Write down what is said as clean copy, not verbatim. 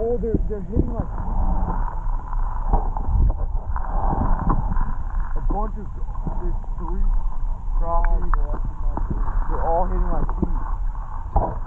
Oh, they're hitting like a bunch of, there's 3 crappies. They're all hitting like cheese.